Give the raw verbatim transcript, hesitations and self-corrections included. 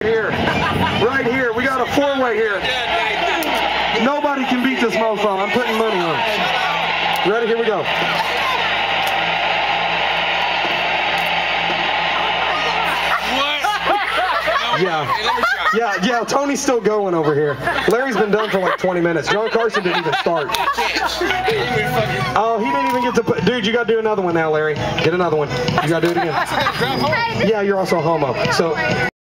here. Right here. We got a four-way here. Nobody can beat this mofo. I'm putting money on it. Ready? Here we go. Yeah, yeah, yeah, Tony's still going over here. Larry's been done for like twenty minutes. John Carson didn't even start. Oh, he didn't even get to put, dude, you gotta do another one now, Larry. Get another one. You gotta do it again. Yeah, you're also a homo. So.